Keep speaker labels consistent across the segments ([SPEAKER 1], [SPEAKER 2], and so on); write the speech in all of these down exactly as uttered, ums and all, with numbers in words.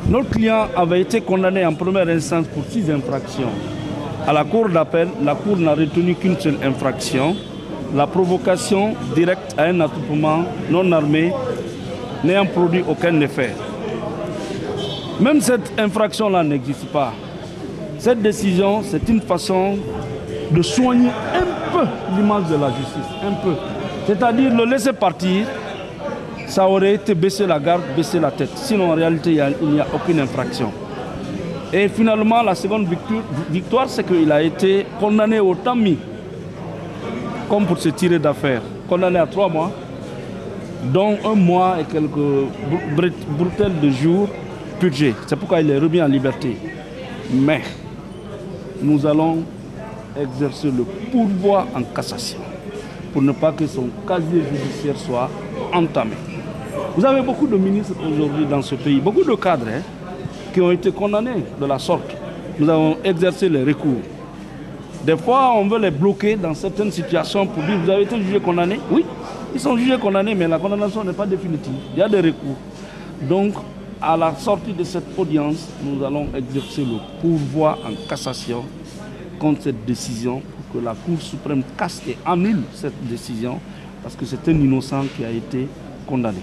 [SPEAKER 1] Notre client avait été condamné en première instance pour six infractions. À la cour d'appel, la cour n'a retenu qu'une seule infraction, la provocation directe à un attroupement non armé n'ayant produit aucun effet. Même cette infraction-là n'existe pas. Cette décision, c'est une façon de soigner un peu l'image de la justice, un peu. C'est-à-dire le laisser partir, ça aurait été baisser la garde, baisser la tête. Sinon, en réalité, il n'y a, a aucune infraction. Et finalement, la seconde victoire, victoire c'est qu'il a été condamné au temps mis, comme pour se tirer d'affaire. Condamné à trois mois, dont un mois et quelques bretelles de jours purgés. C'est pourquoi il est remis en liberté. Mais nous allons exercer le pourvoi en cassation pour ne pas que son casier judiciaire soit entamé. Vous avez beaucoup de ministres aujourd'hui dans ce pays, beaucoup de cadres hein, qui ont été condamnés de la sorte. Nous avons exercé les recours. Des fois, on veut les bloquer dans certaines situations pour dire vous avez été jugé condamné. Oui, ils sont jugés condamnés, mais la condamnation n'est pas définitive. Il y a des recours. Donc, à la sortie de cette audience, nous allons exercer le pourvoi en cassation contre cette décision pour que la Cour suprême casse et annule cette décision parce que c'est un innocent qui a été condamné.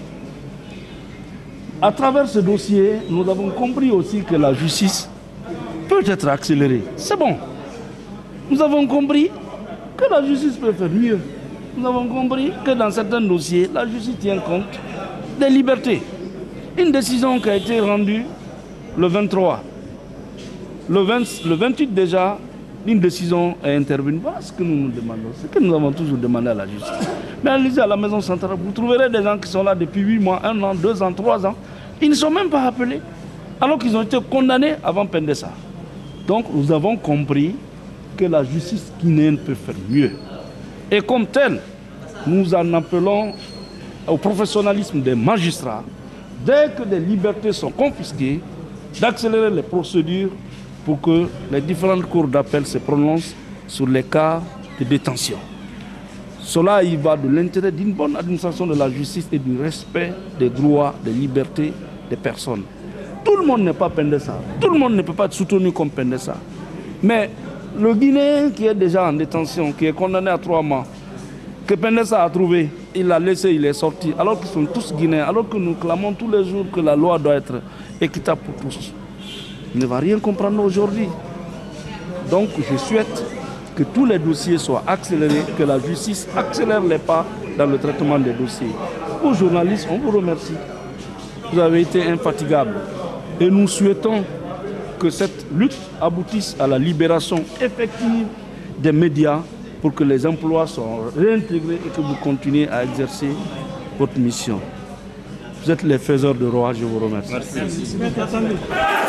[SPEAKER 1] À travers ce dossier, nous avons compris aussi que la justice peut être accélérée. C'est bon. Nous avons compris que la justice peut faire mieux. Nous avons compris que dans certains dossiers, la justice tient compte des libertés. Une décision qui a été rendue le vingt-trois. Le, vingt, le vingt-huit déjà, une décision est intervenue. Voilà ce que nous nous demandons. Ce que nous avons toujours demandé à la justice. Mais allez-y à la maison centrale, vous trouverez des gens qui sont là depuis huit mois, un an, deux ans, trois ans. Ils ne sont même pas appelés, alors qu'ils ont été condamnés avant Pendessa. Donc nous avons compris que la justice guinéenne peut faire mieux. Et comme tel, nous en appelons au professionnalisme des magistrats, dès que des libertés sont confisquées, d'accélérer les procédures pour que les différentes cours d'appel se prononcent sur les cas de détention. Cela y va de l'intérêt d'une bonne administration de la justice et du respect des droits, des libertés des personnes. Tout le monde n'est pas Pendessa. Tout le monde ne peut pas être soutenu comme Pendessa. Mais le Guinéen qui est déjà en détention, qui est condamné à trois mois, que Pendessa a trouvé, il l'a laissé, il est sorti, alors qu'ils sont tous Guinéens, alors que nous clamons tous les jours que la loi doit être équitable pour tous. Il ne va rien comprendre aujourd'hui. Donc je souhaite que tous les dossiers soient accélérés, que la justice accélère les pas dans le traitement des dossiers. Aux journalistes, on vous remercie. Vous avez été infatigables. Et nous souhaitons que cette lutte aboutisse à la libération effective des médias pour que les emplois soient réintégrés et que vous continuez à exercer votre mission. Vous êtes les faiseurs de roi, je vous remercie. Merci.